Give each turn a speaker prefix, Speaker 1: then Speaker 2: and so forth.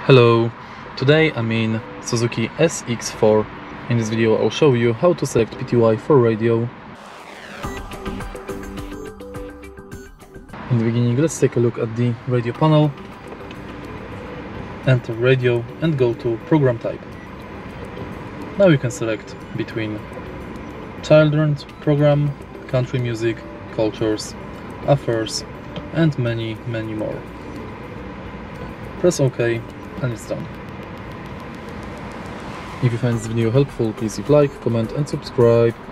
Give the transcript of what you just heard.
Speaker 1: Hello, today I'm in Suzuki SX4. In this video I'll show you how to select PTY for radio. In the beginning, let's take a look at the radio panel. Enter radio and go to program type. Now you can select between children's program, country music, cultures, affairs and many more. Press OK and it's done. If you find this video helpful, please leave like, comment and subscribe.